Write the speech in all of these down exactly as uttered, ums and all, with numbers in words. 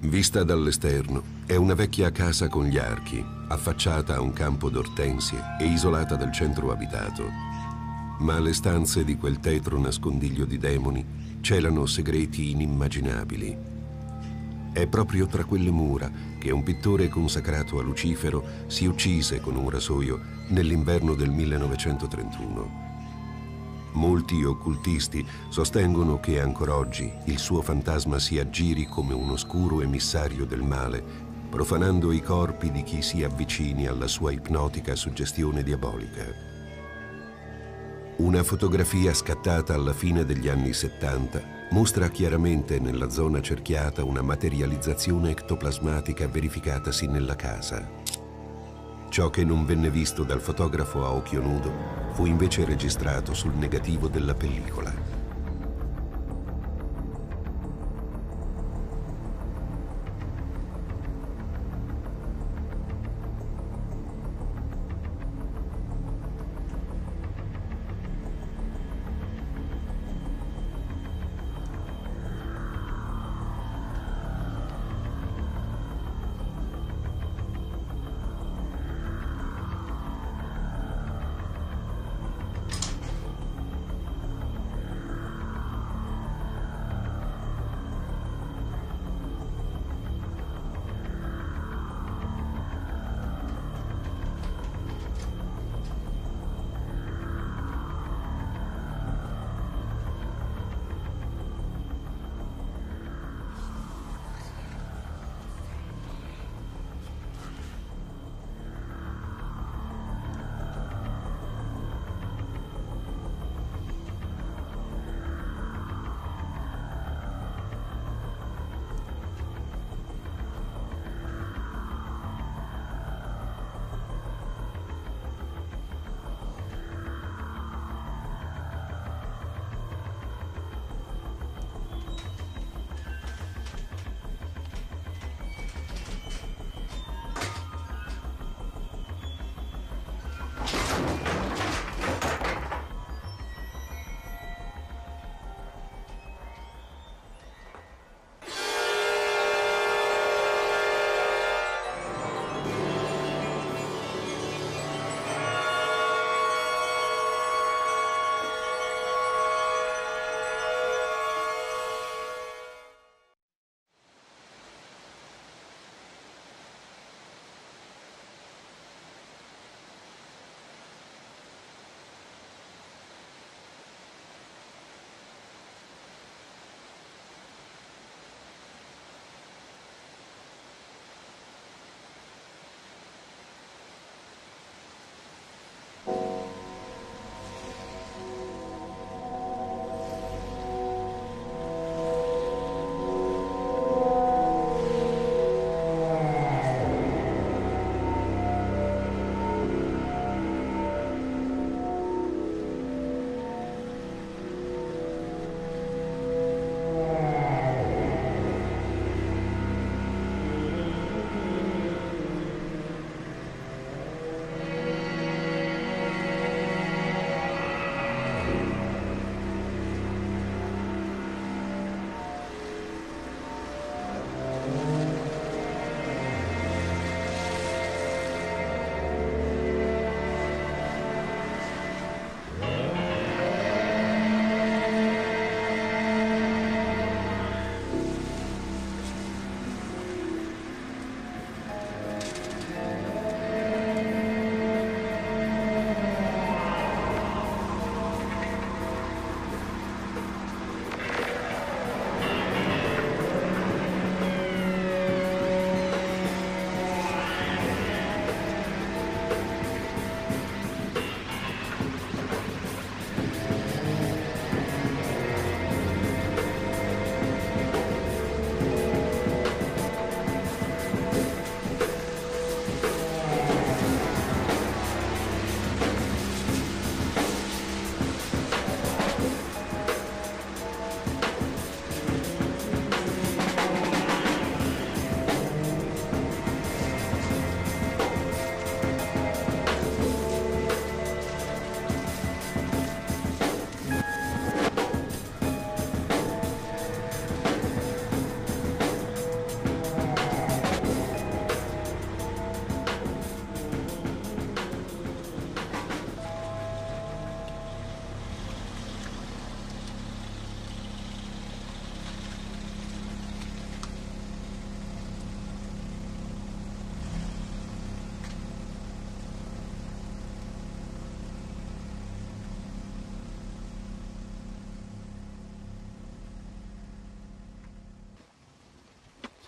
Vista dall'esterno, è una vecchia casa con gli archi, affacciata a un campo d'ortensie e isolata dal centro abitato. Ma le stanze di quel tetro nascondiglio di demoni celano segreti inimmaginabili. È proprio tra quelle mura che un pittore consacrato a Lucifero si uccise con un rasoio nell'inverno del millenovecentotrentuno. Molti occultisti sostengono che ancora oggi il suo fantasma si aggiri come un oscuro emissario del male, profanando i corpi di chi si avvicini alla sua ipnotica suggestione diabolica. Una fotografia scattata alla fine degli anni settanta mostra chiaramente nella zona cerchiata una materializzazione ectoplasmatica verificatasi nella casa. Ciò che non venne visto dal fotografo a occhio nudo fu invece registrato sul negativo della pellicola.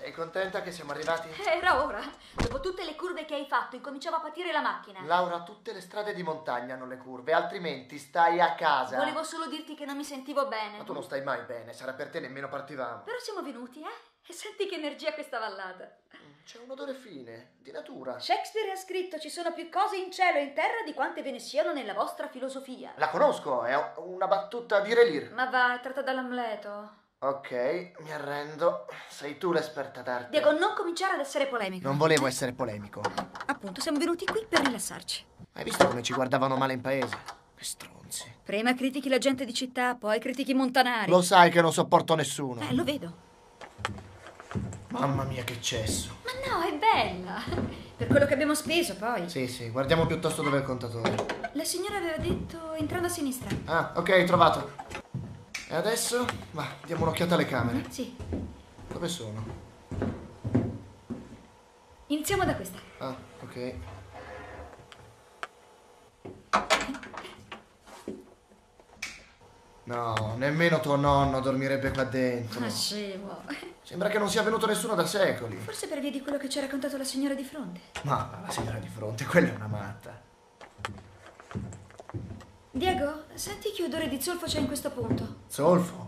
Sei contenta che siamo arrivati? Era ora. Dopo tutte le curve che hai fatto, incominciava a patire la macchina. Laura, tutte le strade di montagna hanno le curve, altrimenti stai a casa. Volevo solo dirti che non mi sentivo bene. Ma tu non stai mai bene, sarà per te nemmeno partivamo. Però siamo venuti, eh? E senti che energia questa vallata. C'è un odore fine, di natura. Shakespeare ha scritto: ci sono più cose in cielo e in terra di quante ve ne siano nella vostra filosofia. La conosco, è una battuta di Relir. Ma va, è tratta dall'Amleto. Ok, mi arrendo. Sei tu l'esperta d'arte. Diego, non cominciare ad essere polemico. Non volevo essere polemico. Appunto, siamo venuti qui per rilassarci. Hai visto come ci guardavano male in paese? Che stronzi. Prima critichi la gente di città, poi critichi i montanari. Lo sai che non sopporto nessuno. Eh, lo vedo. Mamma mia, che cesso. Ma no, è bella. Per quello che abbiamo speso, poi. Sì, sì, guardiamo piuttosto dove è il contatore. La signora aveva detto entrando a sinistra. Ah, ok, trovato. E adesso? Va, diamo un'occhiata alle camere. Sì. Dove sono? Iniziamo da questa. Ah, ok. No, nemmeno tuo nonno dormirebbe qua dentro. Ma scemo. Sembra che non sia venuto nessuno da secoli. Forse per via di quello che ci ha raccontato la signora di fronte. Ma la signora di fronte, quella è una matta. Diego, senti che odore di zolfo c'è in questo punto? Zolfo?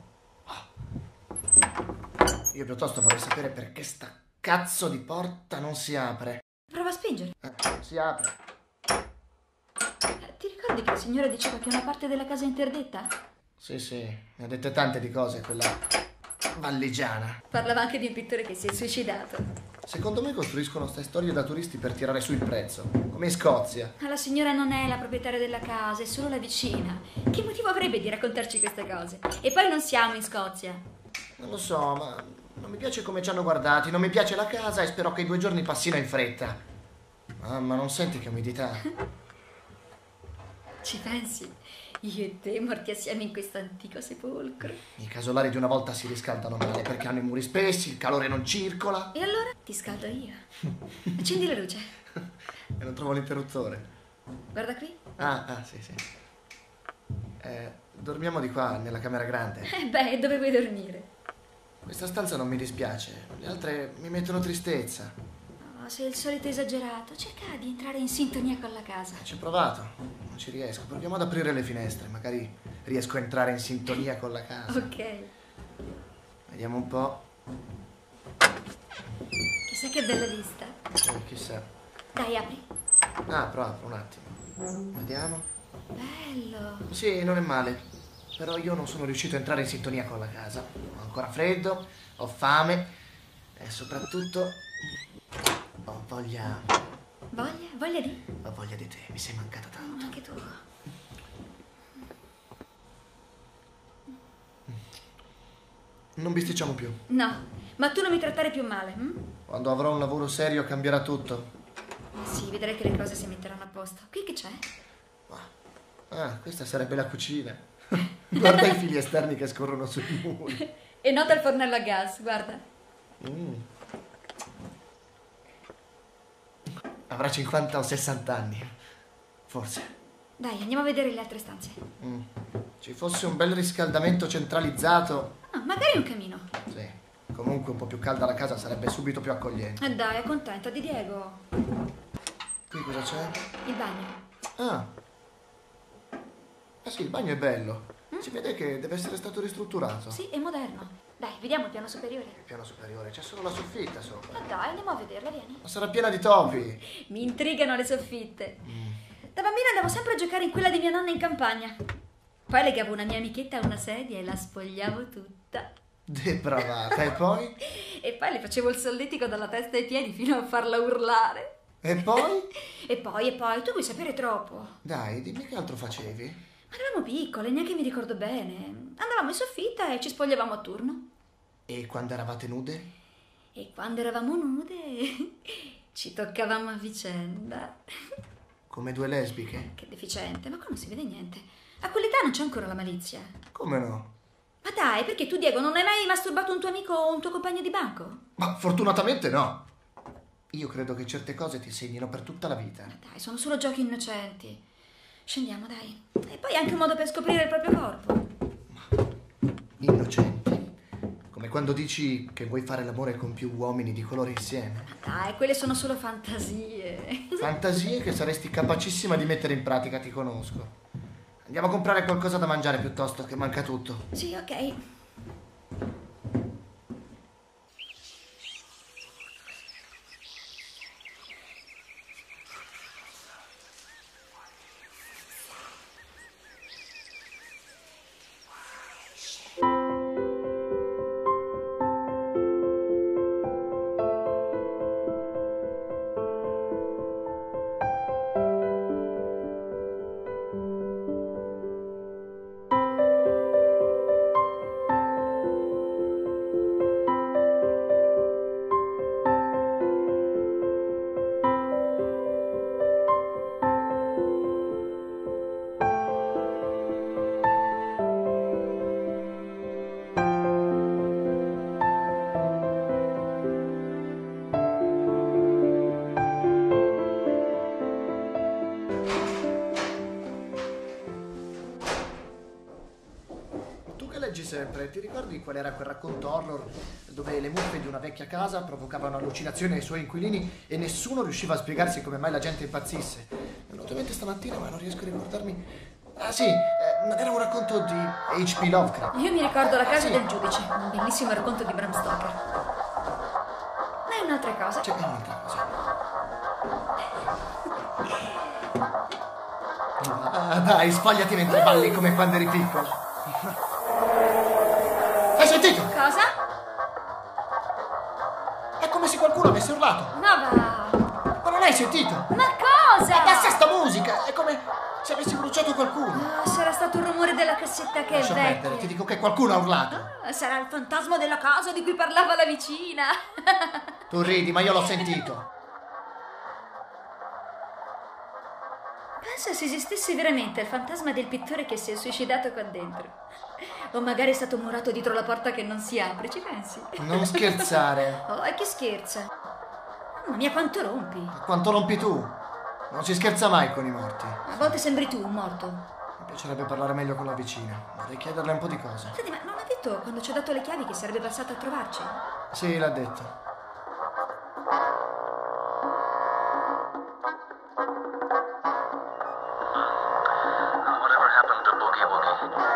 Io piuttosto vorrei sapere perché sta cazzo di porta non si apre. Prova a spingere. Eh, si apre. Eh, Ti ricordi che la signora diceva che una parte della casa è interdetta? Sì, sì, ne ha dette tante di cose, quella valligiana. Parlava anche di un pittore che si è suicidato. Secondo me costruiscono ste storie da turisti per tirare su il prezzo, come in Scozia. Ma la signora non è la proprietaria della casa, è solo la vicina. Che motivo avrebbe di raccontarci queste cose? E poi non siamo in Scozia. Non lo so, ma non mi piace come ci hanno guardati, non mi piace la casa e spero che i due giorni passino in fretta. Mamma, non senti che umidità? Ci pensi? Io e te morti assieme in questo antico sepolcro. I casolari di una volta si riscaldano male perché hanno i muri spessi, il calore non circola. E allora ti scaldo io. Accendi la luce. E non trovo l'interruttore. Guarda qui. Ah, ah, sì, sì. Eh, dormiamo di qua, nella camera grande. Eh beh, dove vuoi dormire? Questa stanza non mi dispiace, le altre mi mettono tristezza. No, sei il solito esagerato. Cerca di entrare in sintonia con la casa. Ci ho provato, non ci riesco. Proviamo ad aprire le finestre, magari riesco a entrare in sintonia con la casa. Ok. Vediamo un po'. Chissà che bella vista. Eh, chissà. Dai, apri. Ah, però apro un attimo. Vediamo. Bello. Sì, non è male. Però io non sono riuscito a entrare in sintonia con la casa. Ho ancora freddo, ho fame e soprattutto ho voglia... Voglia? Voglia di? Ho voglia di te, mi sei mancata tanto. Anche tu. Non bisticciamo più. No, ma tu non mi trattare più male, hm? Quando avrò un lavoro serio cambierà tutto. Sì, vedrai che le cose si metteranno a posto. Qui che c'è? Ah, questa sarebbe la cucina. Guarda i fili esterni che scorrono sui muri. E nota il fornello a gas, guarda. Mm. Avrà cinquanta o sessanta anni. Forse. Dai, andiamo a vedere le altre stanze. Mm. Ci fosse un bel riscaldamento centralizzato. Ah, magari un camino. Sì. Comunque un po' più calda la casa sarebbe subito più accogliente. Eh dai, è contenta di Diego. Qui cosa c'è? Il bagno. Ah. Ah sì, il bagno è bello. Mm? Si vede che deve essere stato ristrutturato. Sì, è moderno. Dai, vediamo il piano superiore. Il piano superiore, c'è solo la soffitta sopra. Ma dai, andiamo a vederla, vieni. Ma sarà piena di topi. Mi intrigano le soffitte. Mm. Da bambina andavo sempre a giocare in quella di mia nonna in campagna. Poi legavo una mia amichetta a una sedia e la spogliavo tutta. Depravata, e poi? E poi le facevo il solletico dalla testa ai piedi fino a farla urlare. E poi? E poi, e poi, tu vuoi sapere troppo. Dai, dimmi che altro facevi. Ma eravamo piccole, neanche mi ricordo bene. Andavamo in soffitta e ci spogliavamo a turno. E quando eravate nude? E quando eravamo nude ci toccavamo a vicenda. Come due lesbiche? Che deficiente, ma qua non si vede niente. A quell'età non c'è ancora la malizia. Come no? Ma dai, perché tu, Diego, non hai mai masturbato un tuo amico o un tuo compagno di banco? Ma fortunatamente no. Io credo che certe cose ti segnino per tutta la vita. Ma dai, sono solo giochi innocenti. Scendiamo, dai. E poi è anche un modo per scoprire il proprio corpo. Innocenti. Come quando dici che vuoi fare l'amore con più uomini di colore insieme. Dai, quelle sono solo fantasie. Fantasie che saresti capacissima di mettere in pratica, ti conosco. Andiamo a comprare qualcosa da mangiare piuttosto, che manca tutto. Sì, ok. Leggi sempre, ti ricordi qual era quel racconto horror dove le muffe di una vecchia casa provocavano allucinazioni ai suoi inquilini e nessuno riusciva a spiegarsi come mai la gente impazzisse? Mi è venuto in mente stamattina, ma non riesco a ricordarmi. Ah sì, eh, era un racconto di H P Lovecraft. Io mi ricordo La casa ah, sì. del giudice, un bellissimo racconto di Bram Stoker. Ma è un'altra cosa. C'è un'altra cosa. Ah, dai, sbagliati mentre balli come quando eri piccola. Hai sentito? Cosa? È come se qualcuno avesse urlato. Ma va! Ma non hai sentito? Ma cosa? Abbassa sta musica! È come se avessi bruciato qualcuno. Oh, sarà stato il rumore della cassetta che Lascia è vecchia. perdere, ti dico che qualcuno ha urlato. Ah, sarà il fantasma della casa di cui parlava la vicina. Tu ridi, ma io l'ho sentito. Pensa se esistesse veramente il fantasma del pittore che si è suicidato qua dentro. O magari è stato murato dietro la porta che non si apre, ci pensi? Non scherzare. Oh, e chi scherza? Mamma mia, quanto rompi. Quanto rompi tu? Non si scherza mai con i morti. A volte sembri tu un morto. Mi piacerebbe parlare meglio con la vicina. Vorrei chiederle un po' di cose. Senti, ma non ha detto quando ci ha dato le chiavi che sarebbe passato a trovarci? Sì, l'ha detto. Whatever happened to Boogie Woogie?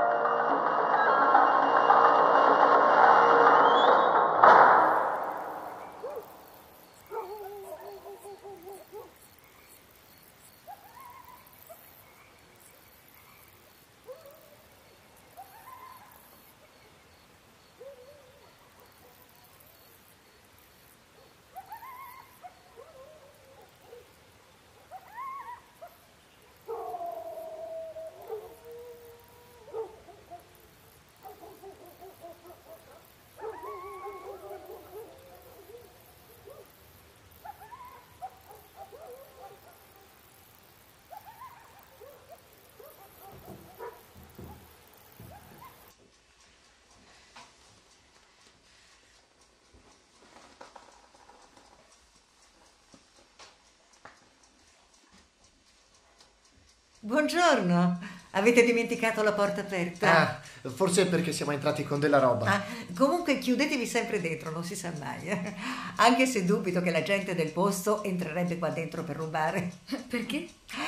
Buongiorno, avete dimenticato la porta aperta? Ah, forse è perché siamo entrati con della roba. Ah, comunque chiudetevi sempre dentro, non si sa mai. eh. Anche se dubito che la gente del posto entrerebbe qua dentro per rubare. Perché?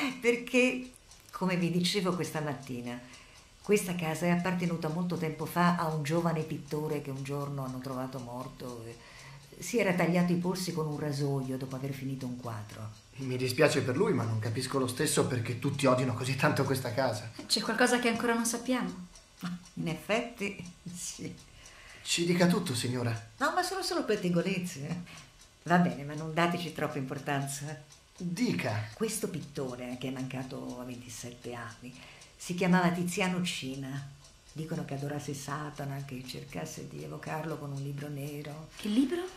Perché, come vi dicevo questa mattina, questa casa è appartenuta molto tempo fa a un giovane pittore che un giorno hanno trovato morto. e Si era tagliato i polsi con un rasoio dopo aver finito un quadro. Mi dispiace per lui, ma non capisco lo stesso perché tutti odiano così tanto questa casa. C'è qualcosa che ancora non sappiamo. In effetti, sì. Ci dica tutto, signora. No, ma sono solo pettegolezzi. eh. Va bene, ma non dateci troppa importanza. Dica. Questo pittore, che è mancato a ventisette anni, si chiamava Tiziano Cina. Dicono che adorasse Satana, che cercasse di evocarlo con un libro nero. Che libro?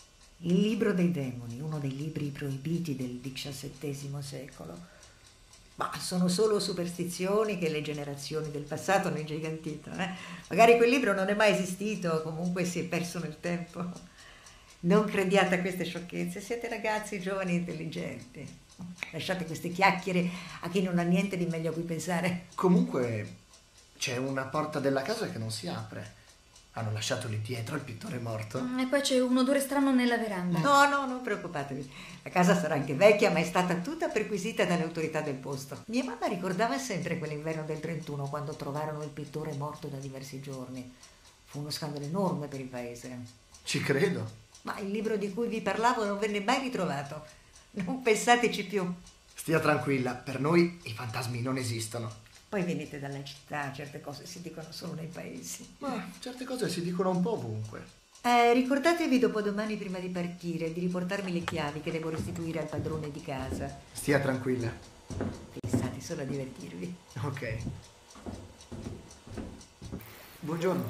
Il libro dei demoni, uno dei libri proibiti del diciassettesimo secolo. Ma sono solo superstizioni che le generazioni del passato hanno ingigantito. Eh? Magari quel libro non è mai esistito, comunque si è perso nel tempo. Non crediate a queste sciocchezze, siete ragazzi giovani e intelligenti. Lasciate queste chiacchiere a chi non ha niente di meglio a cui pensare. Comunque c'è una porta della casa che non si apre. Hanno lasciato lì dietro il pittore morto? E poi c'è un odore strano nella veranda. No, no, non preoccupatevi. La casa sarà anche vecchia, ma è stata tutta perquisita dalle autorità del posto. Mia mamma ricordava sempre quell'inverno del trentuno, quando trovarono il pittore morto da diversi giorni. Fu uno scandalo enorme per il paese. Ci credo. Ma il libro di cui vi parlavo non venne mai ritrovato. Non pensateci più. Stia tranquilla, per noi i fantasmi non esistono. Poi venite dalla città, certe cose si dicono solo nei paesi. Ma certe cose si dicono un po' ovunque. Eh, ricordatevi dopodomani prima di partire di riportarmi le chiavi che devo restituire al padrone di casa. Stia tranquilla. Pensate solo a divertirvi. Ok. Buongiorno.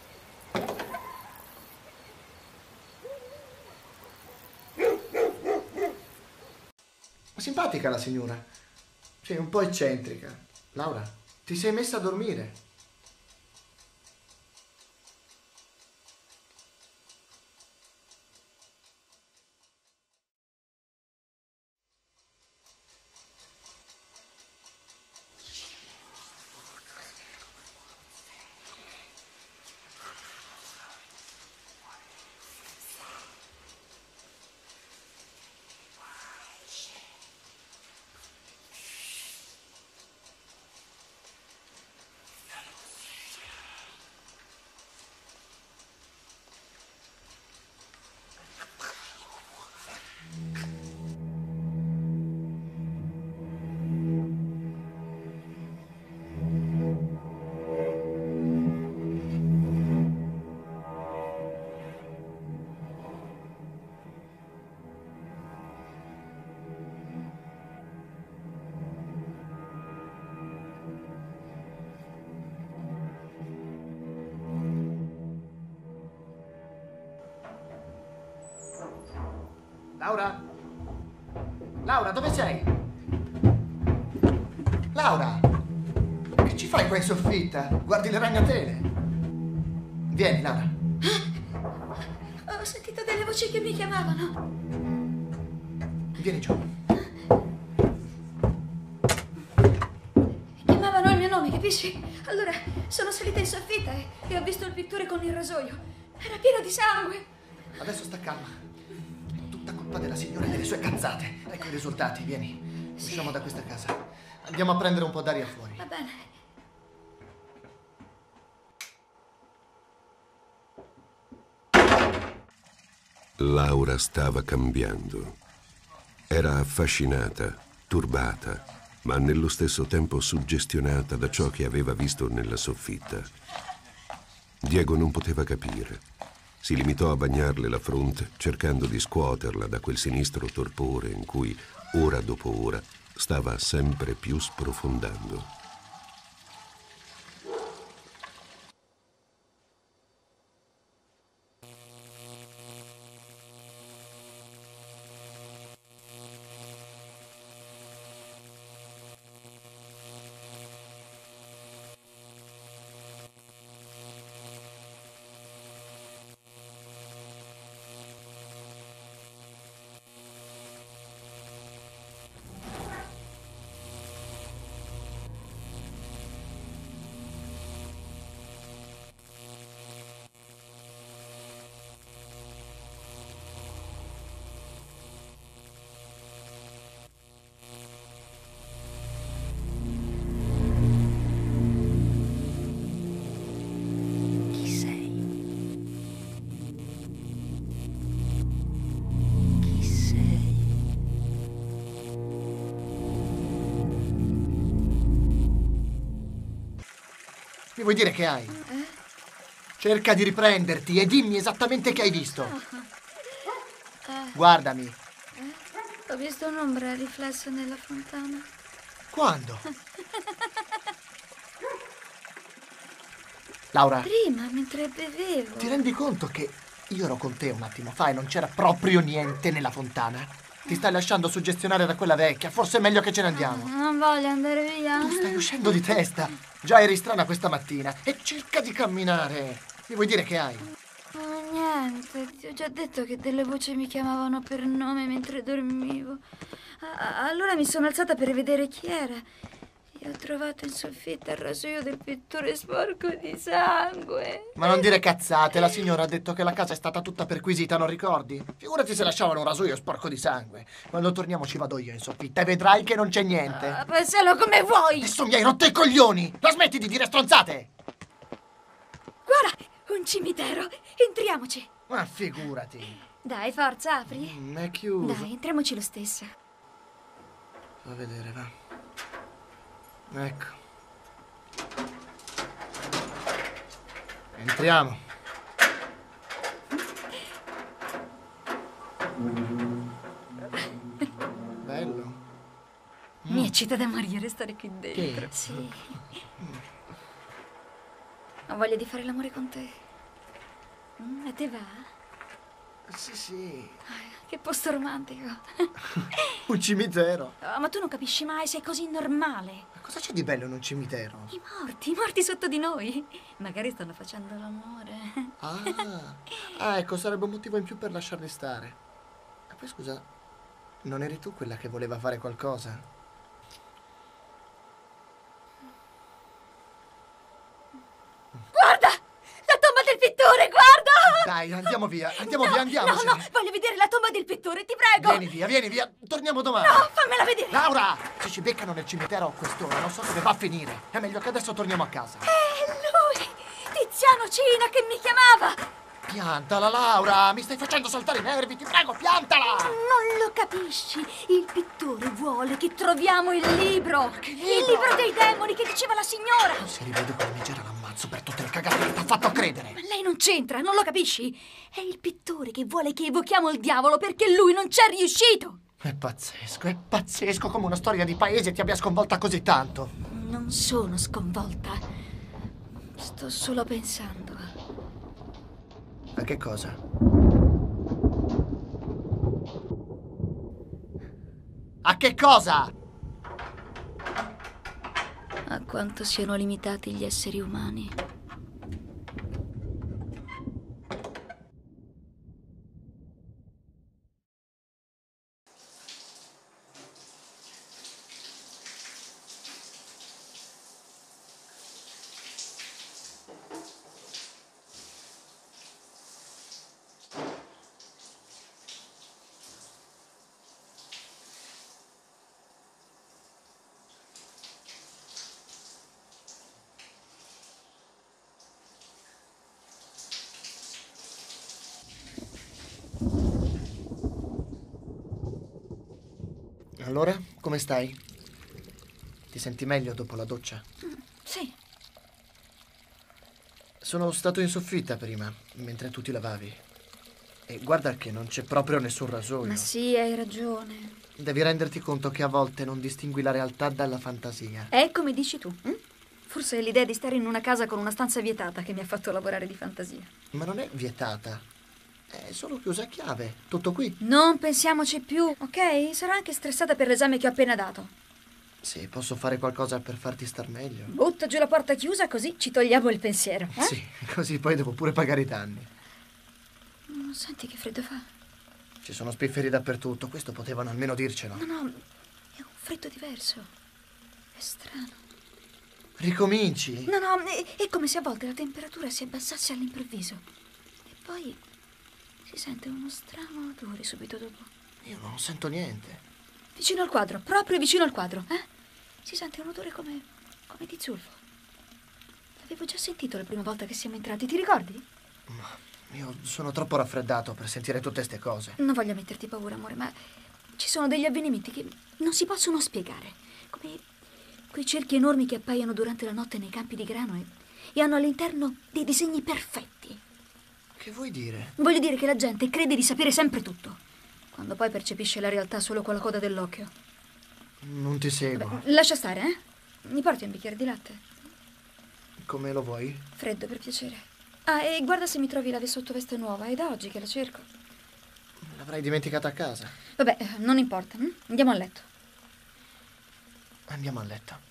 Simpatica la signora. Sì, un po' eccentrica. Laura, ti sei messa a dormire? Laura? Laura, dove sei? Laura! Che ci fai qua in soffitta? Guardi le ragnatele? Vieni, Laura. Ho sentito delle voci che mi chiamavano. Vieni giù. Chiamavano il mio nome, capisci? Allora sono salita in soffitta e, e ho visto il pittore con il rasoio. Era pieno di sangue. Adesso sta calma. Tutta colpa della signora e delle sue cazzate. Ecco i risultati, vieni. Sì. Usciamo da questa casa. Andiamo a prendere un po' d'aria fuori. Va bene. Laura stava cambiando. Era affascinata, turbata, ma nello stesso tempo suggestionata da ciò che aveva visto nella soffitta. Diego non poteva capire. Si limitò a bagnarle la fronte, cercando di scuoterla da quel sinistro torpore in cui, ora dopo ora, stava sempre più sprofondando. Mi vuoi dire che hai? Eh? Cerca di riprenderti e dimmi esattamente che hai visto. Eh. Guardami. Eh? Ho visto un'ombra riflessa nella fontana. Quando? Laura. Prima, mentre bevevo. Ti rendi conto che io ero con te un attimo fa e non c'era proprio niente nella fontana? Ti stai lasciando suggestionare da quella vecchia. Forse è meglio che ce ne andiamo. Non voglio andare via. Tu stai uscendo di testa. Già eri strana questa mattina. E cerca di camminare. Mi vuoi dire che hai? Oh, niente. Ti ho già detto che delle voci mi chiamavano per nome mentre dormivo. A- allora mi sono alzata per vedere chi era. E ho trovato in soffitta il rasoio del pittore sporco di sangue. Ma non dire cazzate, la signora ha detto che la casa è stata tutta perquisita, non ricordi? Figurati se lasciavano un rasoio sporco di sangue. Quando torniamo ci vado io in soffitta e vedrai che non c'è niente. Ah, pensalo come vuoi. Adesso mi hai rotto i coglioni! La smetti di dire stronzate! Guarda, un cimitero. Entriamoci. Ma figurati. Dai, forza, apri. Mm, è chiuso. Dai, entriamoci lo stesso. Fa vedere, va. Ecco. Entriamo. Bello. Mi eccita da morire stare qui dentro. Sì. Ho voglia di fare l'amore con te. Mm, a te va? Sì, sì. Ah, che posto romantico. Un cimitero. Oh, ma tu non capisci mai, sei così normale. Ma cosa c'è di bello in un cimitero? I morti, i morti sotto di noi. Magari stanno facendo l'amore. Ah, ah, ecco, sarebbe un motivo in più per lasciarli stare. E poi scusa, non eri tu quella che voleva fare qualcosa? Guarda! La tomba del pittore, guarda! Dai, andiamo via, andiamo No, via, andiamoci. No, no, voglio vedere la tomba del pittore, ti prego! Vieni via, vieni via, torniamo domani. No, fammela vedere! Laura, se ci beccano nel cimitero a quest'ora, non so dove va a finire. È meglio che adesso torniamo a casa. È lui! Tiziano Cina che mi chiamava! Piantala, Laura, mi stai facendo saltare i nervi, ti prego, piantala! Non lo capisci? Il pittore vuole che troviamo il libro! Che Il libro? libro dei demoni che diceva la signora! Se rivedo quella megera l'ammazzo per tutte le cagate che ti ha fatto credere. Ma lei non c'entra, non lo capisci? È il pittore che vuole che evochiamo il diavolo perché lui non c'è riuscito! È pazzesco, è pazzesco come una storia di paese ti abbia sconvolta così tanto. Non sono sconvolta. Sto solo pensando. A che cosa? A che cosa? A quanto siano limitati gli esseri umani. Allora, come stai? Ti senti meglio dopo la doccia? Sì. Sono stato in soffitta prima, mentre tu ti lavavi. E guarda che non c'è proprio nessun rasoio. Ma sì, hai ragione. Devi renderti conto che a volte non distingui la realtà dalla fantasia. È come dici tu. Hm? Forse è l'idea di stare in una casa con una stanza vietata che mi ha fatto lavorare di fantasia. Ma non è vietata. È solo chiusa a chiave. Tutto qui. Non pensiamoci più, ok? Sarò anche stressata per l'esame che ho appena dato. Sì, posso fare qualcosa per farti star meglio. Butta giù la porta chiusa così ci togliamo il pensiero. Eh? Sì, così poi devo pure pagare i danni. Non senti che freddo fa? Ci sono spifferi dappertutto, questo potevano almeno dircelo. No, no, è un freddo diverso. È strano. Ricominci? No, no, è, è come se a volte la temperatura si abbassasse all'improvviso. E poi si sente uno strano odore subito dopo. Io non sento niente. Vicino al quadro, proprio vicino al quadro, eh? Si sente un odore come, come di zolfo. L'avevo già sentito la prima volta che siamo entrati, ti ricordi? Ma io sono troppo raffreddato per sentire tutte ste cose. Non voglio metterti paura, amore, ma ci sono degli avvenimenti che non si possono spiegare. Come quei cerchi enormi che appaiono durante la notte nei campi di grano e, e hanno all'interno dei disegni perfetti. Che vuoi dire? Voglio dire che la gente crede di sapere sempre tutto, quando poi percepisce la realtà solo con la coda dell'occhio. Non ti seguo. Beh, lascia stare, eh? Mi porti un bicchiere di latte? Come lo vuoi? Freddo, per piacere. Ah, e guarda se mi trovi la sottoveste nuova, è da oggi che la cerco. L'avrei dimenticata a casa. Vabbè, non importa, hm? Andiamo a letto. Andiamo a letto.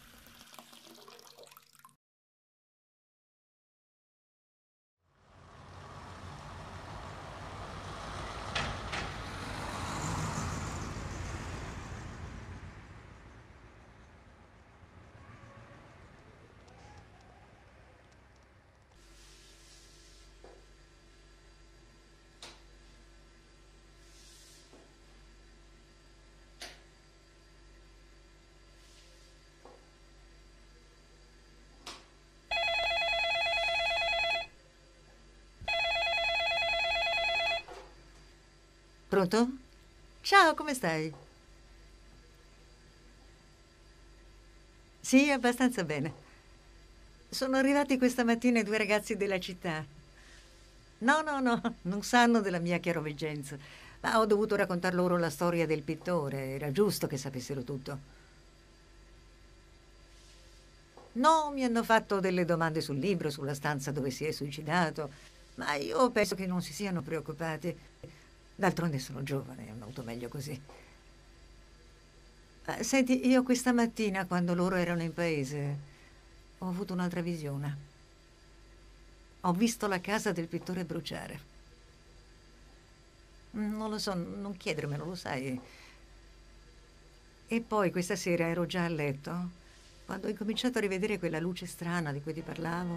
Pronto? Ciao, come stai? Sì, abbastanza bene. Sono arrivati questa mattina i due ragazzi della città. No, no, no, non sanno della mia chiaroveggenza. Ma ho dovuto raccontar loro la storia del pittore. Era giusto che sapessero tutto. No, mi hanno fatto delle domande sul libro, sulla stanza dove si è suicidato. Ma io penso che non si siano preoccupati. D'altronde sono giovane, è molto meglio così. Eh, Senti, io questa mattina, quando loro erano in paese, ho avuto un'altra visione. Ho visto la casa del pittore bruciare. Non lo so, non chiedermelo, lo sai. E poi questa sera ero già a letto, quando ho incominciato a rivedere quella luce strana di cui ti parlavo.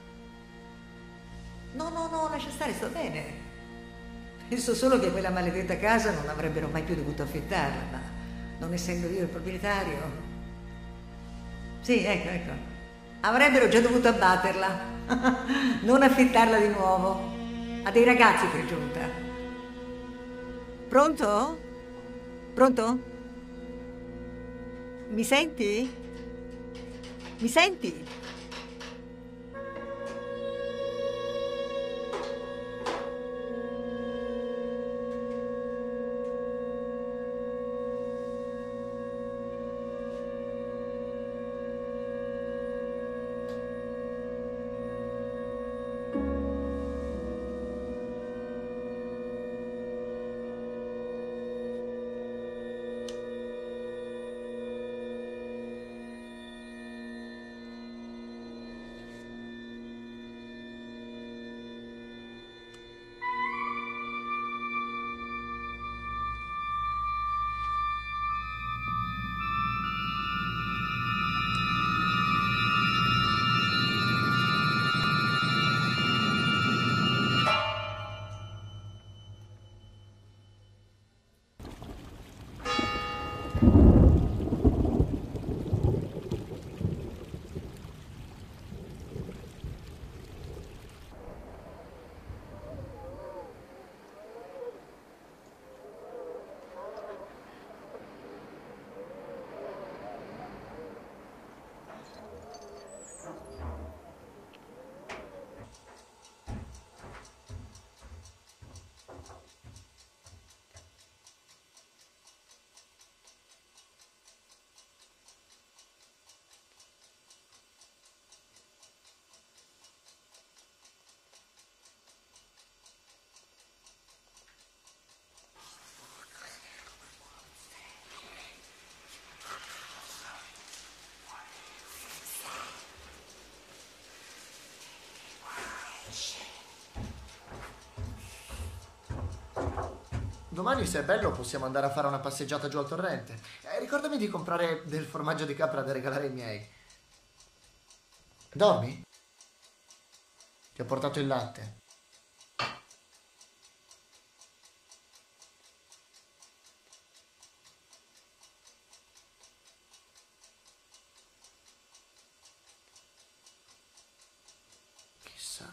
No, no, no, lascia stare, sto bene. Penso solo che quella maledetta casa non avrebbero mai più dovuto affittarla, ma non essendo io il proprietario. Sì, ecco, ecco. Avrebbero già dovuto abbatterla, non affittarla di nuovo. A dei ragazzi per giunta. Pronto? Pronto? Mi senti? Mi senti? Domani, se è bello, possiamo andare a fare una passeggiata giù al torrente. Eh, ricordami di comprare del formaggio di capra da regalare ai miei. Dormi? Ti ho portato il latte. Chissà.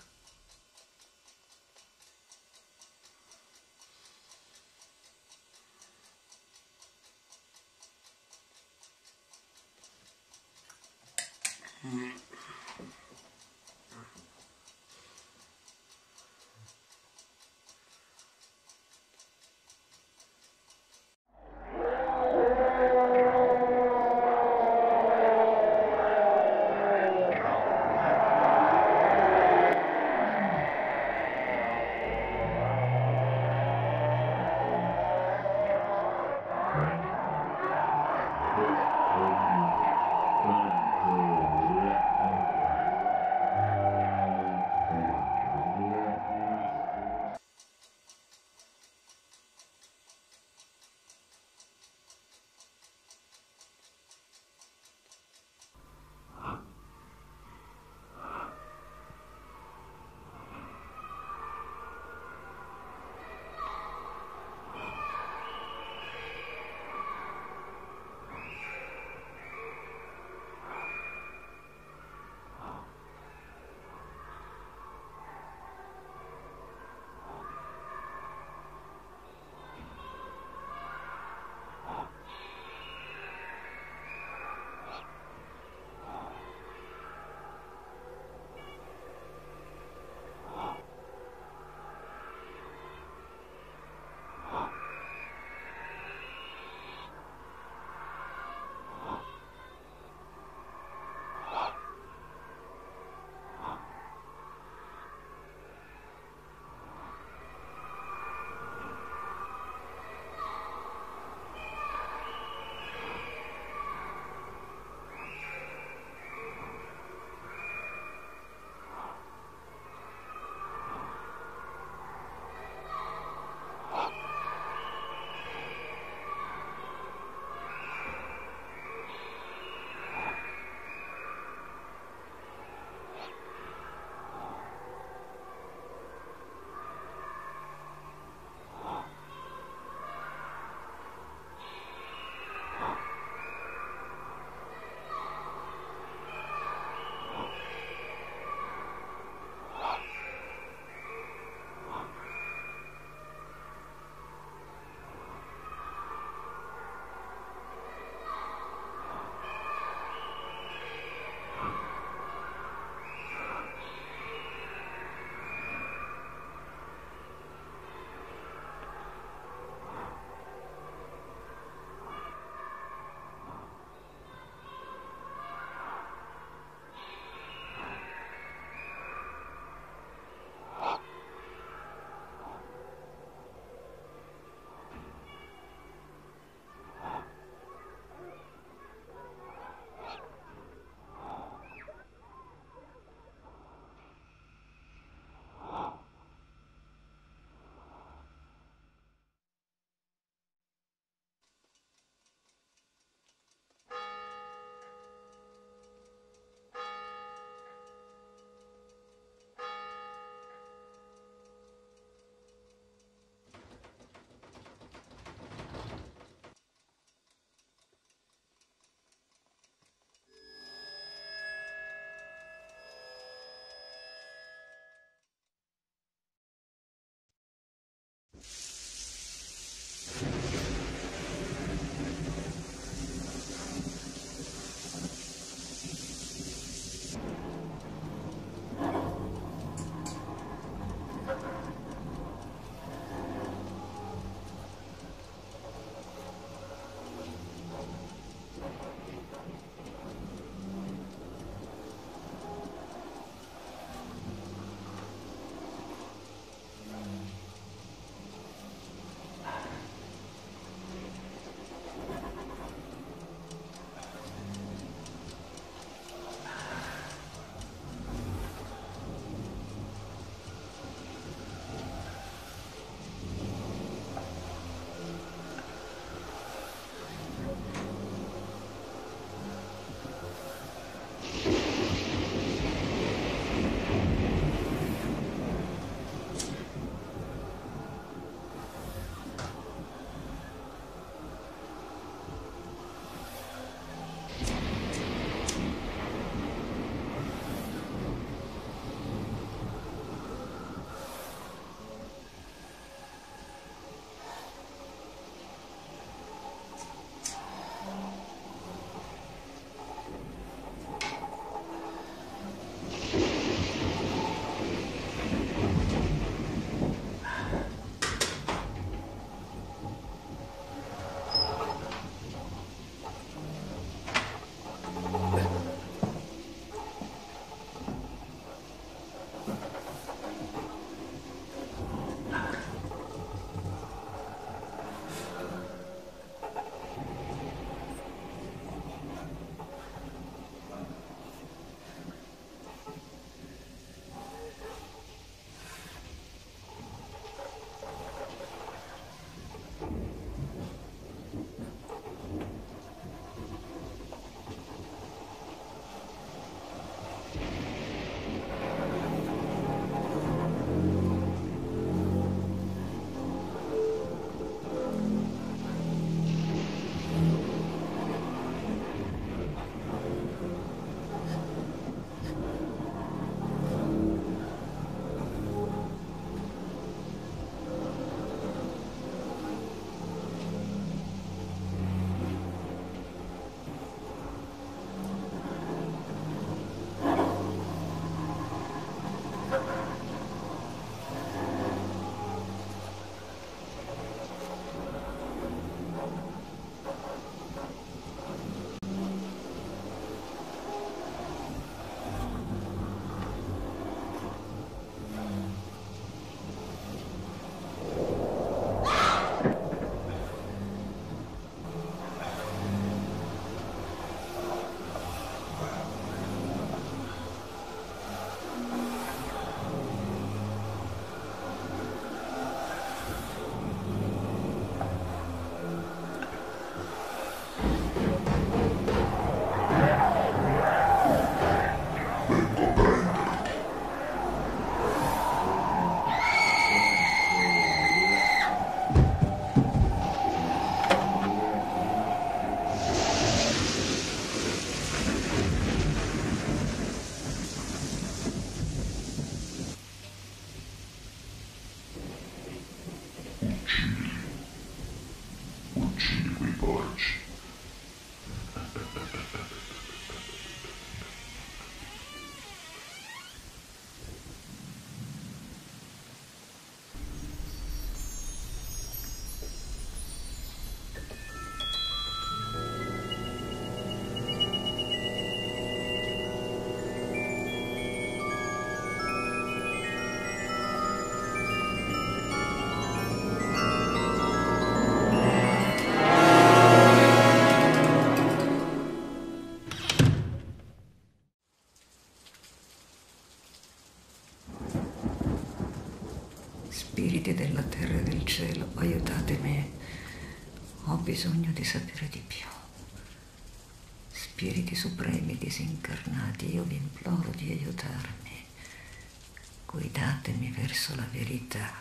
spiriti della terra e del cielo, aiutatemi. Ho bisogno di sapere di più. Spiriti supremi disincarnati, io vi imploro di aiutarmi. Guidatemi verso la verità.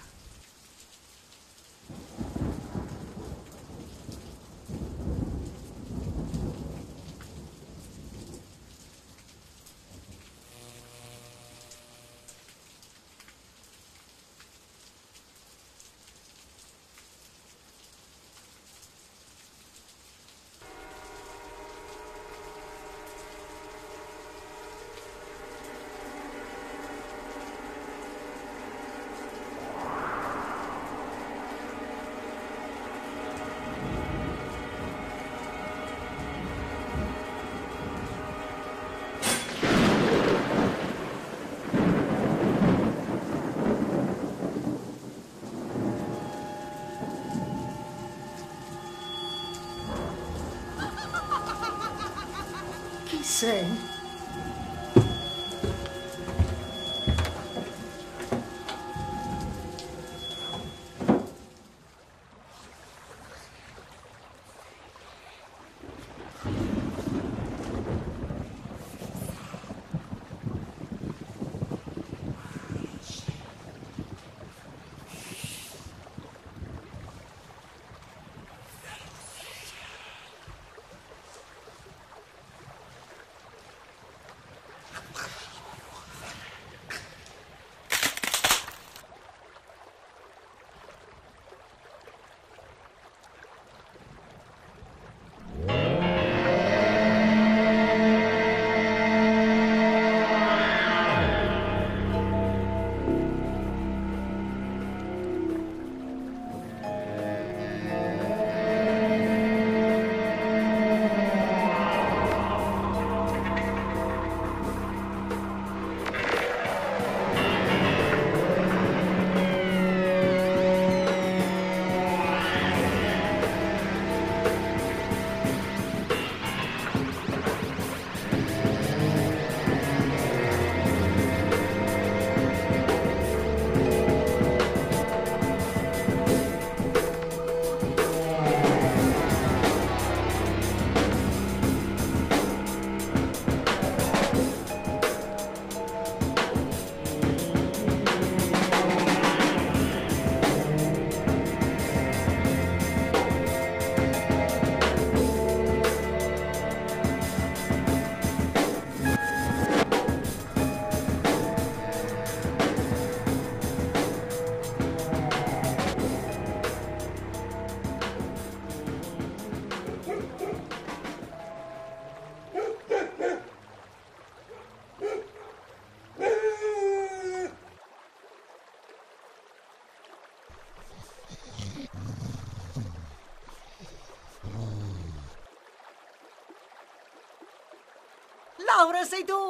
Chi sei? Laura, sei tu?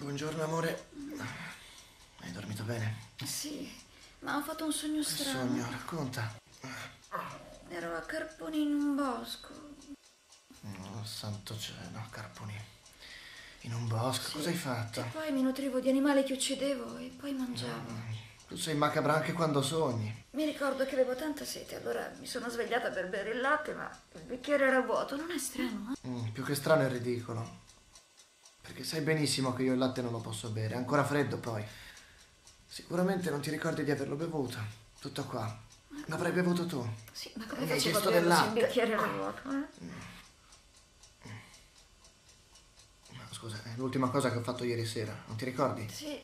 Buongiorno, amore. Hai dormito bene? Sì, ma ho fatto un sogno Che strano. sogno? Racconta. Ero a Carponi in un bosco. Oh, santo cielo, Carponi. In un bosco, Sì. cosa hai fatto? E poi mi nutrivo di animali che uccidevo e poi mangiavo. Tu sei macabra anche quando sogni. Mi ricordo che avevo tanta sete, allora mi sono svegliata per bere il latte, ma il bicchiere era vuoto. Non è strano, eh? Mm, più che strano è ridicolo. Perché sai benissimo che io il latte non lo posso bere, è ancora freddo poi. Sicuramente non ti ricordi di averlo bevuto. Tutto qua. L'avrai bevuto tu. Sì, ma come Mi hai facevo a chiesto del berlo se il latte. bicchiere era vuoto, eh? Ma scusa, è l'ultima cosa che ho fatto ieri sera, non ti ricordi? Sì.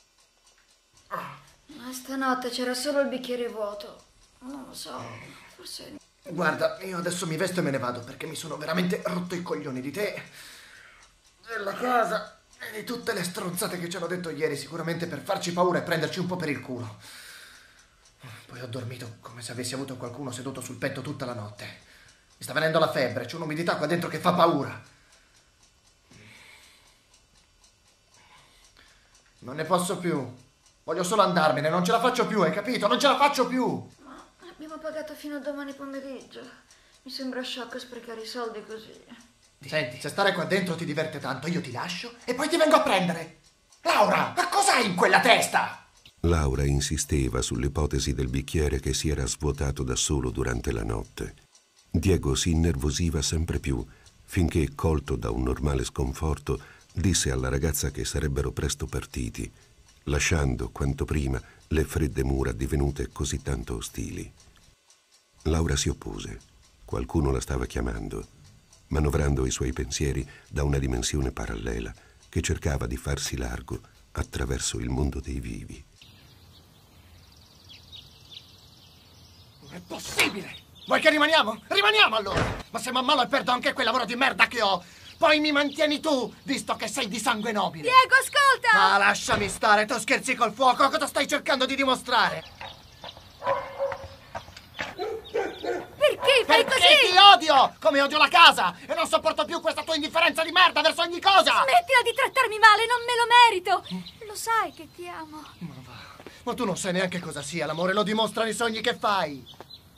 Ma stanotte c'era solo il bicchiere vuoto. Non lo so, forse... Guarda, io adesso mi vesto e me ne vado perché mi sono veramente rotto i coglioni di te, della casa e di tutte le stronzate che ci hanno detto ieri, sicuramente per farci paura e prenderci un po' per il culo. Poi ho dormito come se avessi avuto qualcuno seduto sul petto tutta la notte. Mi sta venendo la febbre, c'è un'umidità qua dentro che fa paura. Non ne posso più. Voglio solo andarmene, non ce la faccio più, hai capito? Non ce la faccio più! Ma abbiamo pagato fino a domani pomeriggio. Mi sembra sciocco sprecare i soldi così. Senti, se stare qua dentro ti diverte tanto, io ti lascio e poi ti vengo a prendere. Laura, ma cos'hai in quella testa? Laura insisteva sull'ipotesi del bicchiere che si era svuotato da solo durante la notte. Diego si innervosiva sempre più, finché, colto da un normale sconforto, disse alla ragazza che sarebbero presto partiti, lasciando quanto prima le fredde mura divenute così tanto ostili. Laura si oppose. Qualcuno la stava chiamando, manovrando i suoi pensieri da una dimensione parallela che cercava di farsi largo attraverso il mondo dei vivi. Non è possibile! Vuoi che rimaniamo? Rimaniamo allora! Ma se m'ammalo e perdo anche quel lavoro di merda che ho, poi mi mantieni tu, visto che sei di sangue nobile! Diego, ascolta! Ma lasciami stare, tu scherzi col fuoco, cosa stai cercando di dimostrare? Perché fai Perché così? ti odio! Come odio la casa! E non sopporto più questa tua indifferenza di merda verso ogni cosa! Smettila di trattarmi male, non me lo merito! Lo sai che ti amo. Ma va, ma tu non sai neanche cosa sia l'amore, lo dimostrano i sogni che fai!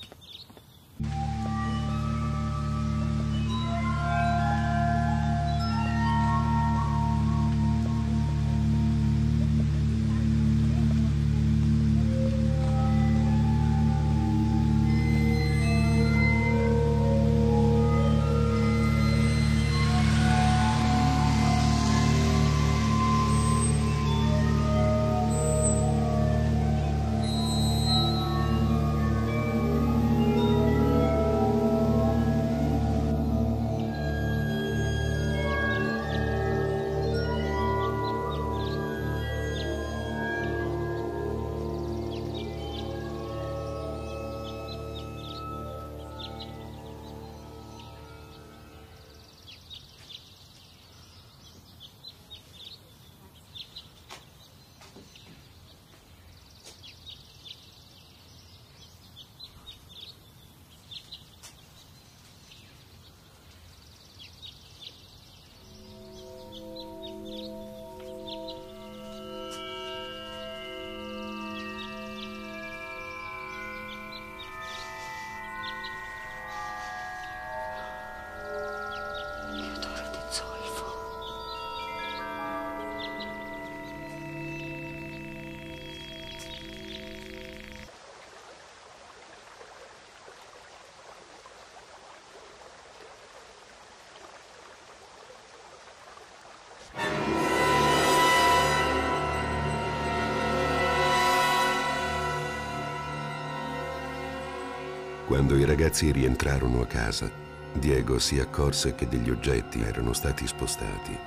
Quando i ragazzi rientrarono a casa, Diego si accorse che degli oggetti erano stati spostati.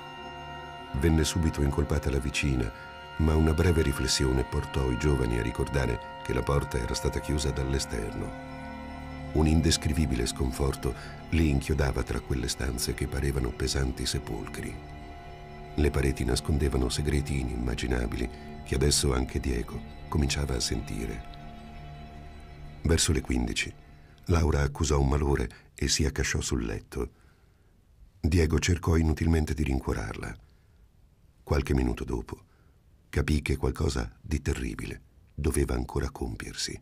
Venne subito incolpata la vicina, ma una breve riflessione portò i giovani a ricordare che la porta era stata chiusa dall'esterno. Un indescrivibile sconforto li inchiodava tra quelle stanze che parevano pesanti sepolcri. Le pareti nascondevano segreti inimmaginabili che adesso anche Diego cominciava a sentire. Verso le quindici, Laura accusò un malore e si accasciò sul letto. Diego cercò inutilmente di rincuorarla. Qualche minuto dopo, capì che qualcosa di terribile doveva ancora compiersi.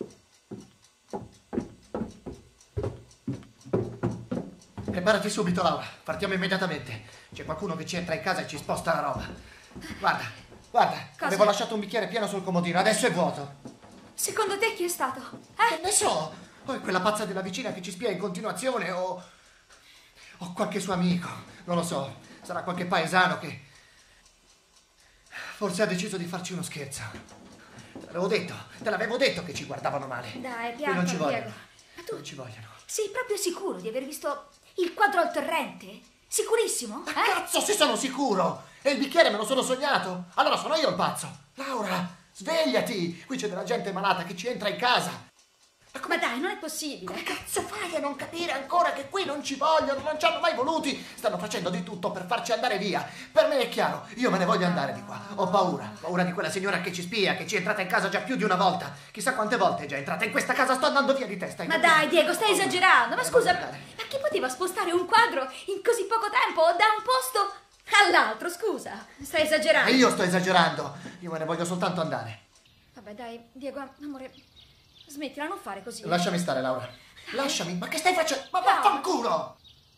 Preparati subito, Laura. Partiamo immediatamente. C'è qualcuno che ci entra in casa e ci sposta la roba. Guarda, guarda, Cosa? avevo lasciato un bicchiere pieno sul comodino, adesso è vuoto. Secondo te chi è stato? Che Eh? ne so? O è quella pazza della vicina che ci spia in continuazione, o... o qualche suo amico. Non lo so. Sarà qualche paesano che... forse ha deciso di farci uno scherzo. Te l'avevo detto, te l'avevo detto che ci guardavano male. Dai, Qui non ci pianto, vogliono. Diego. Ma tu Non ci vogliono. sei proprio sicuro di aver visto il quadro al torrente? Sicurissimo? Ma Eh? cazzo, se sono sicuro! E il bicchiere me lo sono sognato! Allora sono io il pazzo! Laura, svegliati! Qui c'è della gente malata che ci entra in casa! Ma dai, non è possibile. Come cazzo fai a non capire ancora che qui non ci vogliono, non ci hanno mai voluti? Stanno facendo di tutto per farci andare via. Per me è chiaro, io me ne voglio andare di qua. Ho paura, paura di quella signora che ci spia, che ci è entrata in casa già più di una volta. Chissà quante volte è già entrata in questa casa, sto andando via di testa. hai Ma capito? dai, Diego, stai Paura. esagerando. Ma Me ne scusa, voglio andare. ma chi poteva spostare un quadro in così poco tempo da un posto all'altro? Scusa, stai esagerando. E io sto esagerando, io me ne voglio soltanto andare. Vabbè, dai, Diego, amore, smettila, non fare così. Lasciami stare, Laura. Lasciami, ma che stai facendo? Ma No. vaffanculo!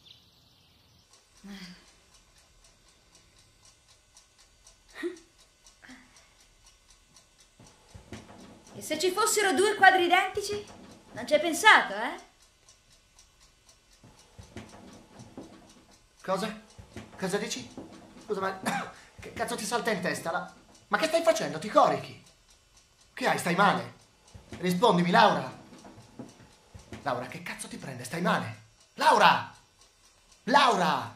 E se ci fossero due quadri identici? Non ci hai pensato, eh? Cosa? Cosa dici? Scusa, ma che cazzo ti salta in testa? La... Ma che stai facendo? Ti corichi? Che hai? Stai male? Rispondimi, Laura. Laura, che cazzo ti prende? Stai male? Laura! Laura!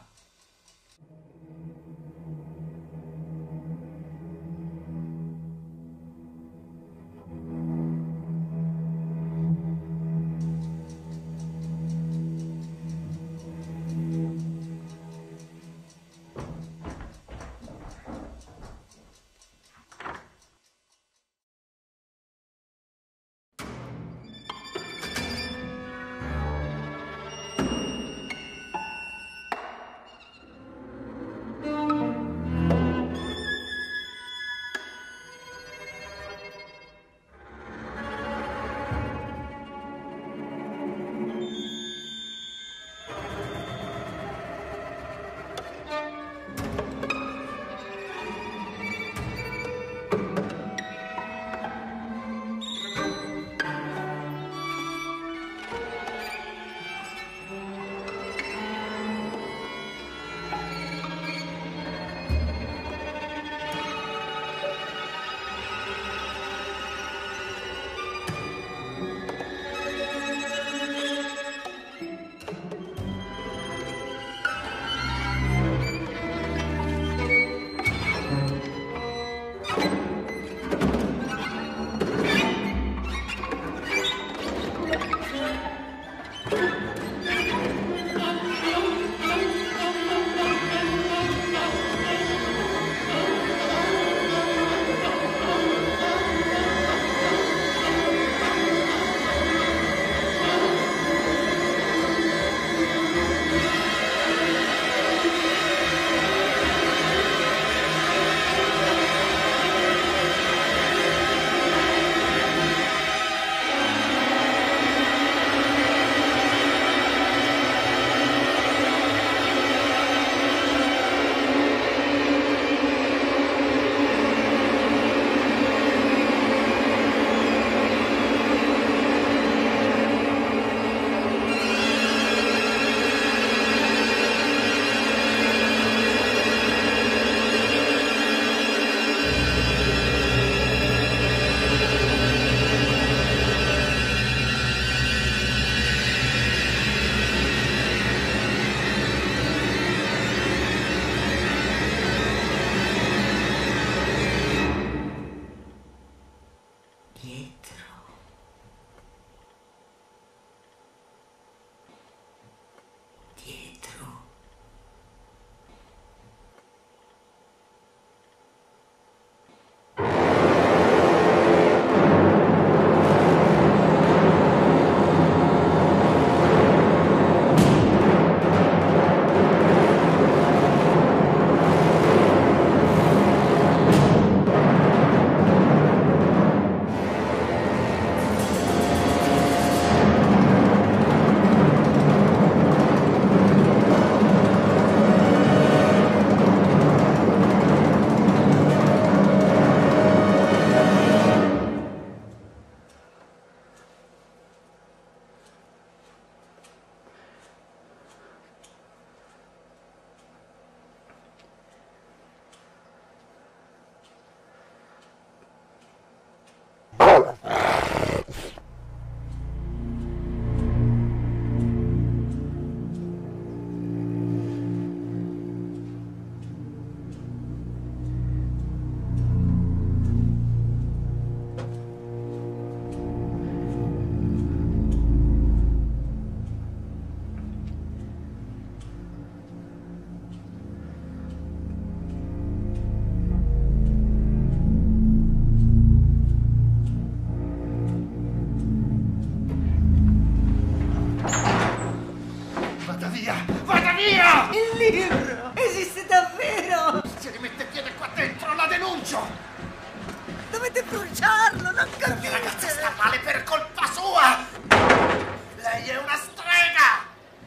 libro! Esiste davvero! Se rimette piede qua dentro, la denuncio! Dovete bruciarlo, non La capite! mia ragazza sta male per colpa sua! Lei è una strega!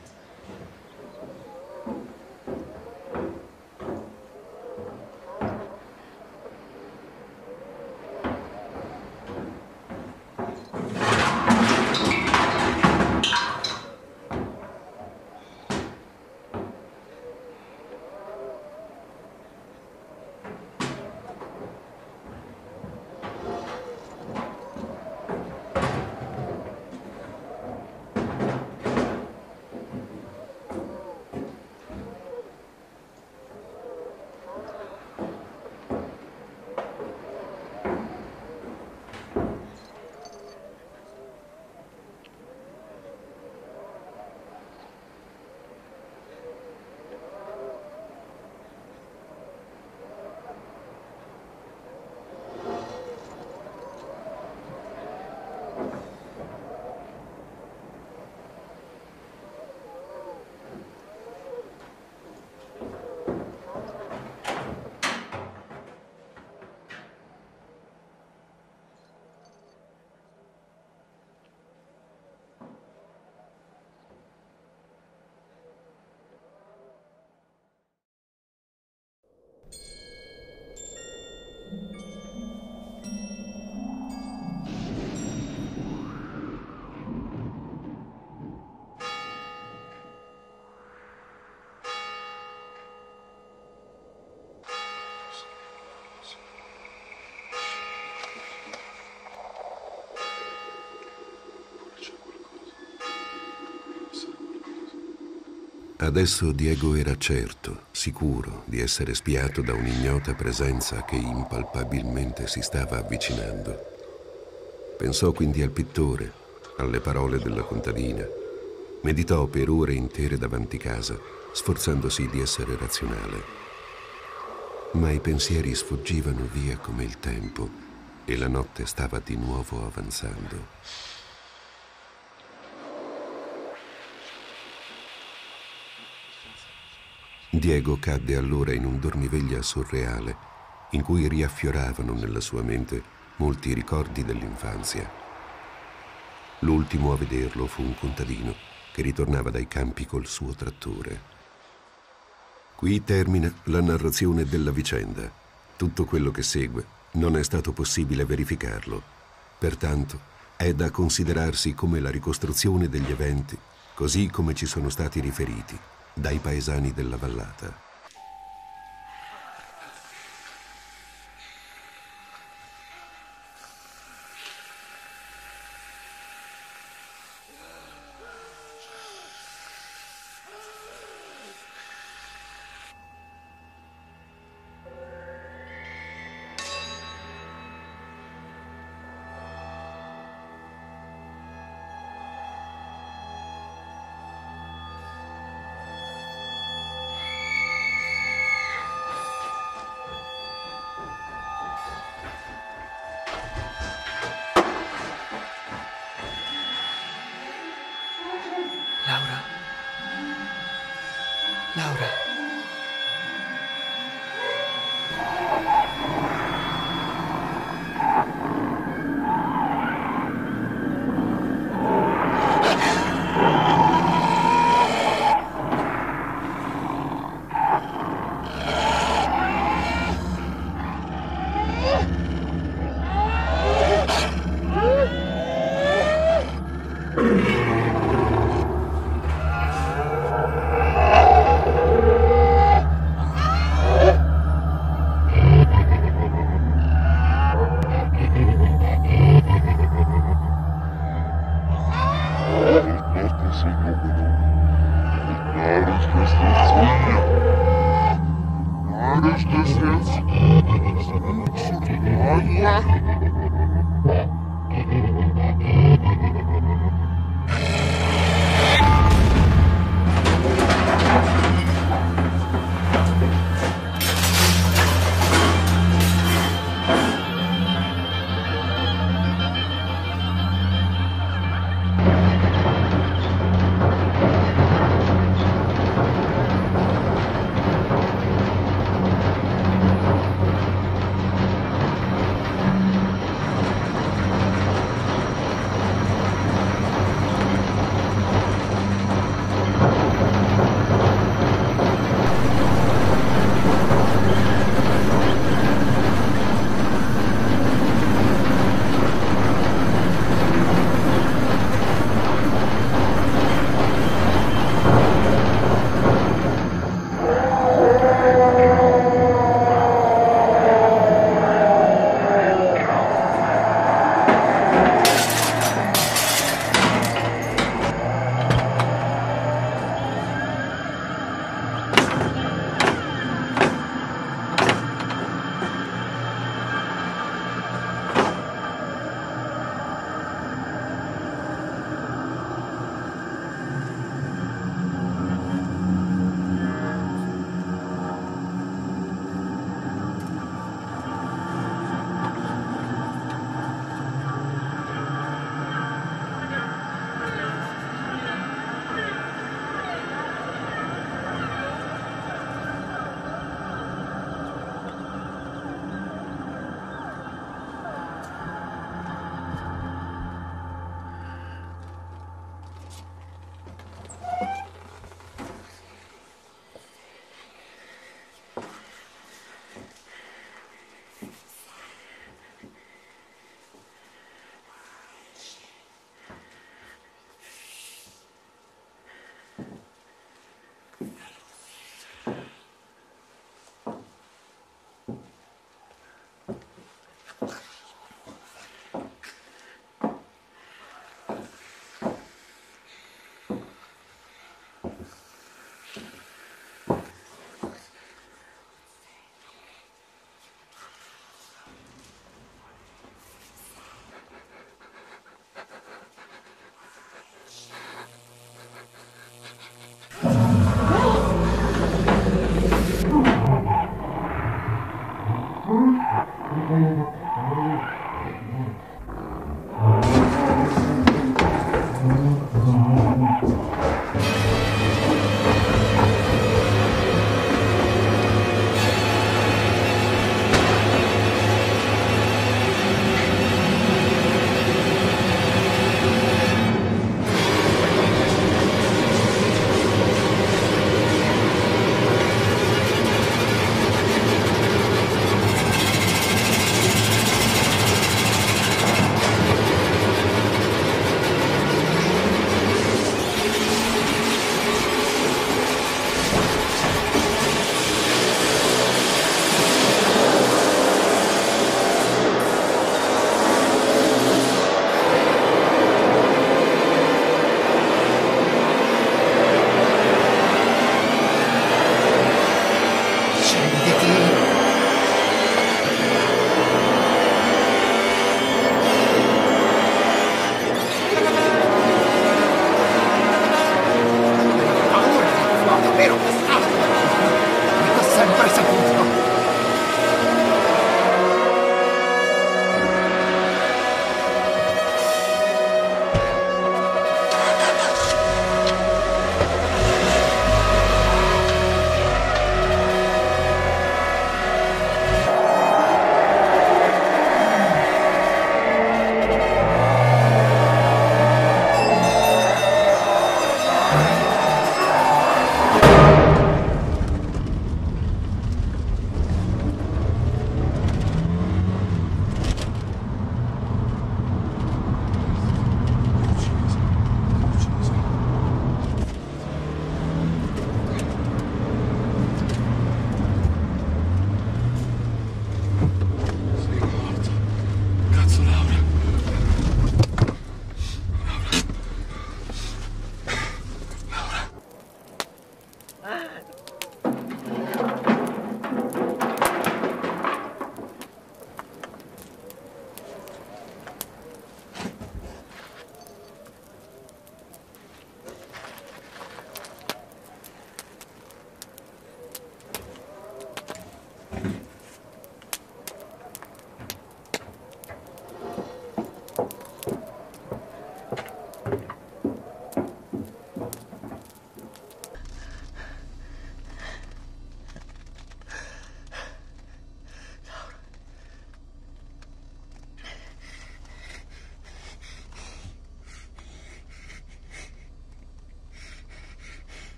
Adesso Diego era certo, sicuro di essere spiato da un'ignota presenza che impalpabilmente si stava avvicinando. Pensò quindi al pittore, alle parole della contadina. Meditò per ore intere davanti casa, sforzandosi di essere razionale. Ma i pensieri sfuggivano via come il tempo e la notte stava di nuovo avanzando. Diego cadde allora in un dormiveglia surreale in cui riaffioravano nella sua mente molti ricordi dell'infanzia. L'ultimo a vederlo fu un contadino che ritornava dai campi col suo trattore. Qui termina la narrazione della vicenda. Tutto quello che segue non è stato possibile verificarlo. Pertanto è da considerarsi come la ricostruzione degli eventi, così come ci sono stati riferiti dai paesani della vallata. Laura. Laura.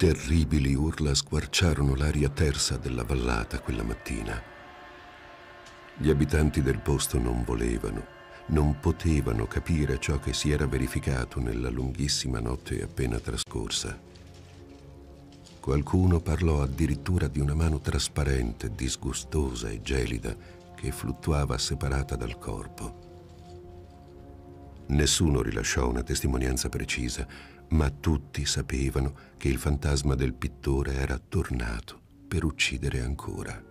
Terribili urla squarciarono l'aria tersa della vallata quella mattina. Gli abitanti del posto non volevano, non potevano capire ciò che si era verificato nella lunghissima notte appena trascorsa. Qualcuno parlò addirittura di una mano trasparente, disgustosa e gelida che fluttuava separata dal corpo. Nessuno rilasciò una testimonianza precisa, ma tutti sapevano che il fantasma del pittore era tornato per uccidere ancora.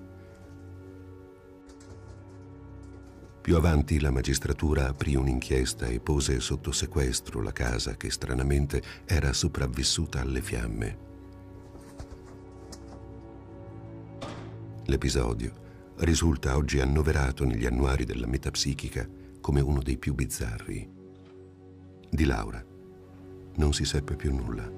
Più avanti la magistratura aprì un'inchiesta e pose sotto sequestro la casa che stranamente era sopravvissuta alle fiamme. L'episodio risulta oggi annoverato negli annuari della metapsichica come uno dei più bizzarri. Di Laura non si seppe più nulla.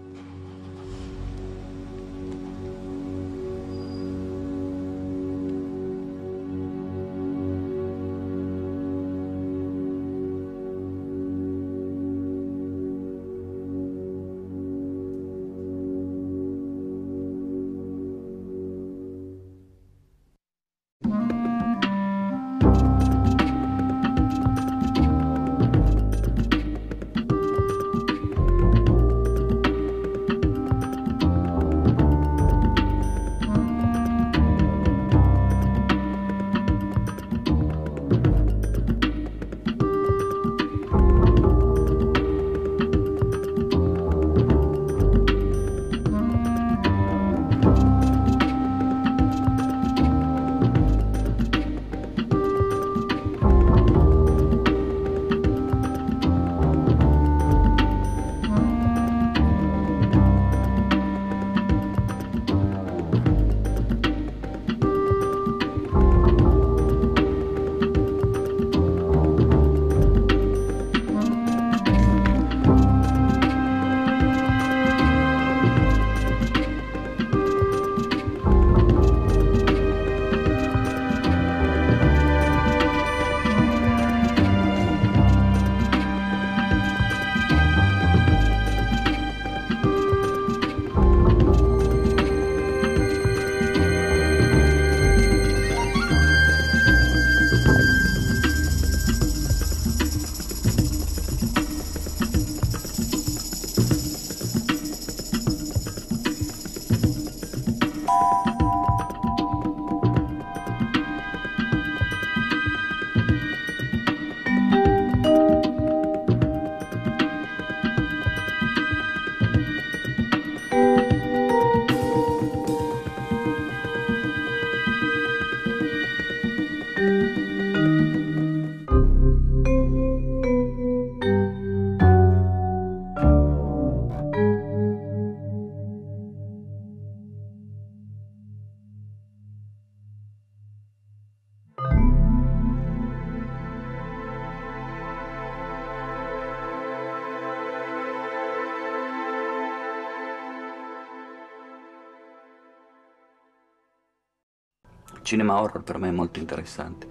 Il cinema horror per me è molto interessante.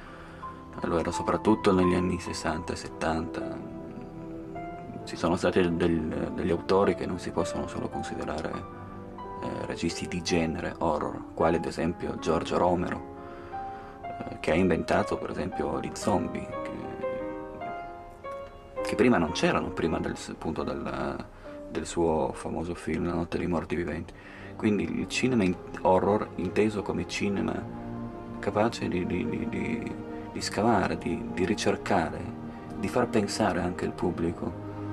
Lo era soprattutto negli anni sessanta e settanta. Ci sono stati del, degli autori che non si possono solo considerare eh, registi di genere horror, quali ad esempio Giorgio Romero, eh, che ha inventato per esempio gli zombie, che, che prima non c'erano, prima del, appunto del, del suo famoso film La notte dei morti viventi. Quindi il cinema in horror inteso come cinema capace di, di, di, di, di scavare, di, di ricercare, di far pensare anche il pubblico.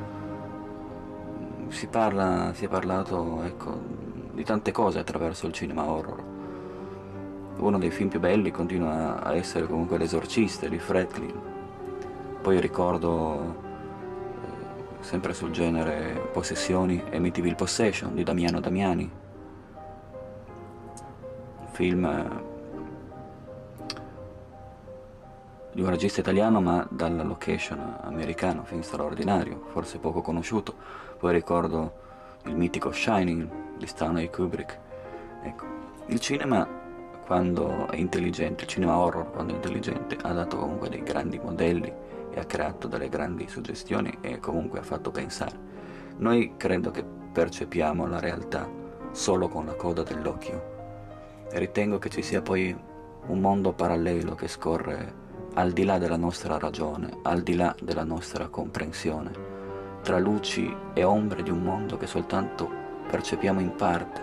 Si parla, si è parlato, ecco, di tante cose attraverso il cinema horror. Uno dei film più belli continua a essere comunque L'Esorcista di Friedkin. Poi ricordo, eh, sempre sul genere possessioni, Amityville Possession di Damiano Damiani. Film di un regista italiano ma dalla location americana, film straordinario, forse poco conosciuto. Poi ricordo il mitico Shining di Stanley Kubrick. Ecco, il cinema quando è intelligente, il cinema horror quando è intelligente, ha dato comunque dei grandi modelli e ha creato delle grandi suggestioni e comunque ha fatto pensare. Noi credo che percepiamo la realtà solo con la coda dell'occhio e ritengo che ci sia poi un mondo parallelo che scorre al di là della nostra ragione, al di là della nostra comprensione, tra luci e ombre di un mondo che soltanto percepiamo in parte.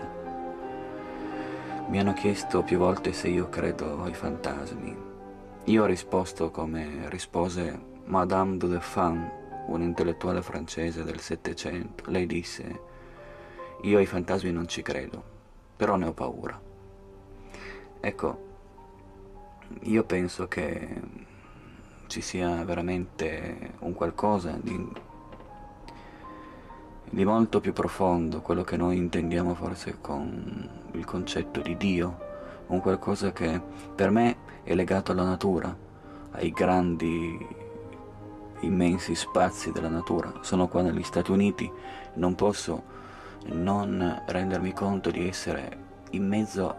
Mi hanno chiesto più volte se io credo ai fantasmi. Io ho risposto come rispose Madame de Deffand, un'intellettuale francese del Settecento. Lei disse: io ai fantasmi non ci credo, però ne ho paura. Ecco, io penso che ci sia veramente un qualcosa di, di molto più profondo, quello che noi intendiamo forse con il concetto di Dio, un qualcosa che per me è legato alla natura, ai grandi, immensi spazi della natura. Sono qua negli Stati Uniti, non posso non rendermi conto di essere in mezzo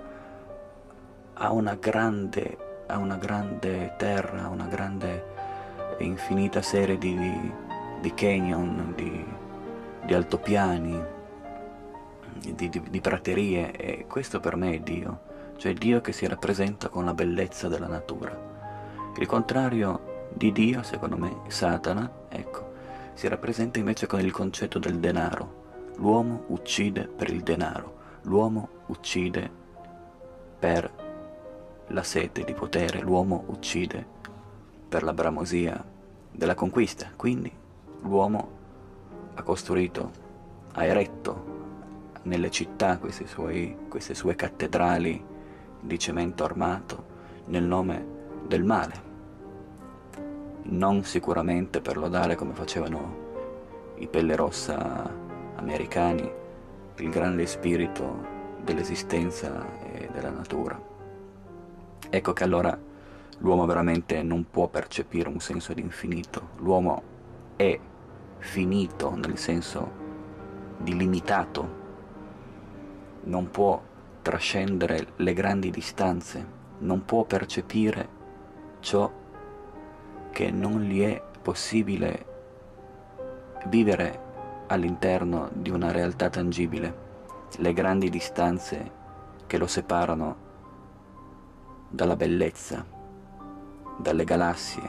a una grande, a una grande terra, a una grande e infinita serie di, di, di canyon, di, di altopiani, di, di, di praterie, e questo per me è Dio, cioè Dio che si rappresenta con la bellezza della natura. Il contrario di Dio, secondo me, Satana, ecco, si rappresenta invece con il concetto del denaro. L'uomo uccide per il denaro, l'uomo uccide per la sete di potere, l'uomo uccide per la bramosia della conquista. Quindi l'uomo ha costruito, ha eretto nelle città questi suoi, queste sue cattedrali di cemento armato nel nome del male, non sicuramente per lodare, come facevano i pelle rossa americani, il grande spirito dell'esistenza e della natura. Ecco che allora l'uomo veramente non può percepire un senso di infinito. L'uomo è finito nel senso di limitato, non può trascendere le grandi distanze, non può percepire ciò che non gli è possibile vivere all'interno di una realtà tangibile, le grandi distanze che lo separano dalla bellezza, dalle galassie,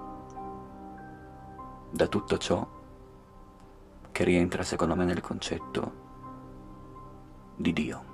da tutto ciò che rientra secondo me nel concetto di Dio.